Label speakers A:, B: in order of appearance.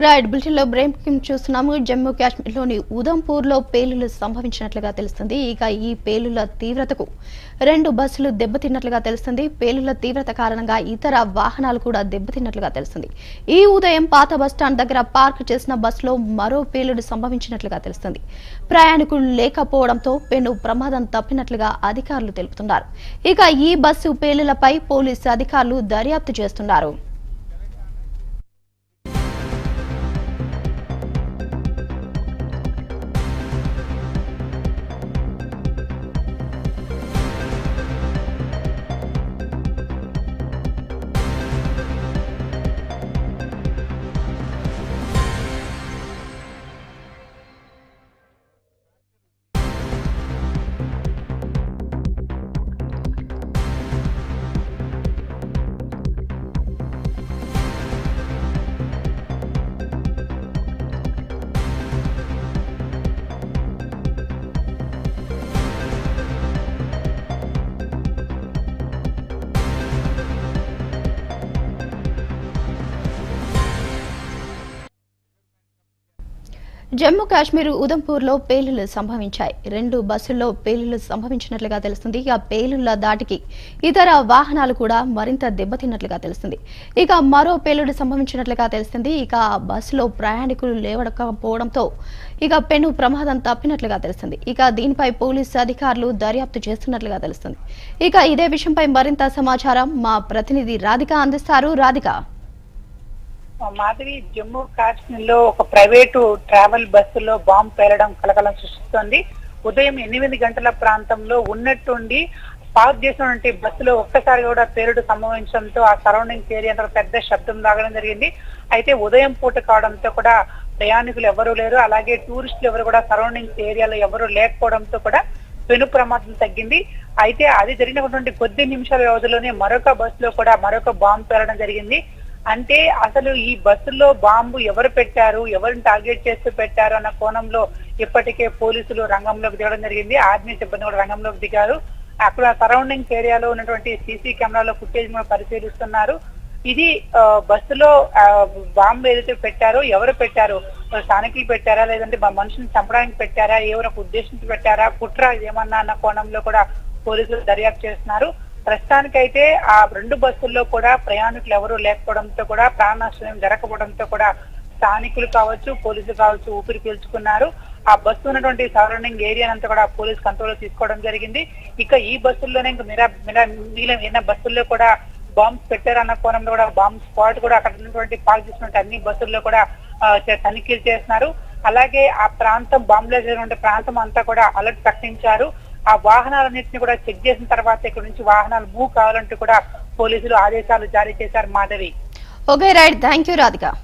A: Right bulletin లో breaking చూస్తున్నాము. జమ్మూ కాశ్మీర్ లోని ఉధంపూర్ లో పేలుళ్లు సంభవించినట్లుగా తెలుస్తుంది. ఇక ఈ పేలుళ్ల తీవ్రతకు 2 బస్సులు దెబ్బతిన్నట్లుగా తెలుస్తుంది. పేలుళ్ల తీవ్రత కారణంగా ఇతర వాహనాలు కూడా దెబ్బతిన్నట్లుగా తెలుస్తుంది. ఈ ఉదయం పాత బస్టాండ్ దగ్గర పార్క్ చేసిన బస్సులో మరో పేలుడు సంభవించినట్లుగా తెలుస్తుంది. ప్రయాణికులు లేకపోవడంతో పెను ప్రమాదం తప్పినట్లుగా అధికారులు తెలుపుతున్నారు. ఇక ఈ బస్సు పేలుళ్లపై పోలీసు అధికారులు దర్యాప్తు చేస్తున్నారు. జమ్మూ కాశ్మీర్ ఉధంపూర్ లో పేలుళ్లు సంభవించాయి. 2 బస్సుల్లో పేలుళ్లు సంభవించినట్లుగా తెలుస్తుంది. ఇక పేలుళ్ల దాటికి ఇతర వాహనాలు కూడా మరింత దెబ్బతిన్నట్లుగా తెలుస్తుంది. ఇక మరో పేలుడు సంభవించినట్లుగా తెలుస్తుంది. ఇక బస్సులో ప్రయాణికులు లేవకపోవడంతో ఇక పెను ప్రమాదం తప్పినట్లుగా తెలుస్తుంది. ఇక దీనిపై పోలీసు అధికారులు దర్యాప్తు చేస్తున్నట్లుగా తెలుస్తుంది. ఇక ఇదే విషయంపై మరింత సమాచారం మా ప్రతినిధి రాధిక అందిస్తారు. రాధిక.
B: మాధవి, జమ్మూ కాశ్మీర్ లో ఒక ప్రైవేటు ట్రావెల్ బస్సులో బాంబు పేలడం కలకలం సృష్టిస్తోంది. ఉదయం 8 గంటల ప్రాంతంలో ఉన్నట్టుండి పార్క్ చేసినటువంటి బస్సులో ఒక్కసారి కూడా పేలుడు సంభవించడంతో ఆ సరౌండింగ్స్ ఏరియా పెద్ద శబ్దం లాగడం జరిగింది. అయితే ఉదయం పూట కావడంతో కూడా ప్రయాణికులు ఎవరూ లేరు, అలాగే టూరిస్టులు ఎవరు కూడా సరౌండింగ్స్ ఏరియాలో ఎవరు లేకపోవడంతో కూడా పెను ప్రమాదం తగ్గింది. అయితే అది జరిగినటువంటి కొద్ది నిమిషాల వ్యవధిలోనే మరొక బస్సులో కూడా మరొక బాంబు పేలడం జరిగింది. అంటే అసలు ఈ బస్సులో బాంబు ఎవరు పెట్టారు, ఎవరిని టార్గెట్ చేస్తూ పెట్టారు అన్న కోణంలో ఇప్పటికే పోలీసులు రంగంలోకి దిగడం జరిగింది. ఆర్మీ సిబ్బంది కూడా రంగంలోకి దిగారు. అక్కడ సరౌండింగ్స్ ఏరియాలో ఉన్నటువంటి సీసీ కెమెరాలో ఫుటేజ్ పరిశీలిస్తున్నారు. ఇది బస్సులో బాంబు ఏదైతే పెట్టారో ఎవరు పెట్టారు, స్థానికులు పెట్టారా లేదంటే మనుషుని చంపడానికి పెట్టారా, ఎవరికి ఉద్దేశించి పెట్టారా, కుట్ర ఇదేమన్నా అన్న కోణంలో కూడా పోలీసులు దర్యాప్తు చేస్తున్నారు. ప్రస్తుతానికైతే ఆ 2 బస్సుల్లో కూడా ప్రయాణికులు ఎవరూ లేకపోవడంతో కూడా ప్రాణ నష్టం జరగకపోవడంతో కూడా స్థానికులు కావచ్చు, పోలీసులు కావచ్చు ఊపిరి పీల్చుకున్నారు. ఆ బస్సు ఉన్నటువంటి సరౌండింగ్ ఏరియా అంతా కూడా పోలీసు కంట్రోల్ తీసుకోవడం జరిగింది. ఇక ఈ బస్సుల్లోనే ఇంకా మిగిలిన బస్సుల్లో కూడా బాంబ్స్ పెట్టారన్న కోణంలో కూడా బాంబ్ స్పాట్ కూడా అక్కడ ఉన్నటువంటి పార్క్ చేసినటువంటి అన్ని బస్సుల్లో కూడా తనిఖీలు చేస్తున్నారు. అలాగే ఆ ప్రాంతం బాంబులో జరిగిన ప్రాంతం అంతా కూడా అలర్ట్ ప్రకటించారు. ఆ వాహనాలన్నింటినీ కూడా చెక్ చేసిన తర్వాత ఇక్కడ నుంచి వాహనాలు మూవ్ కావాలంటూ కూడా పోలీసులు ఆదేశాలు జారీ చేశారు. Madhavi.
A: Okay right, thank you Radhika.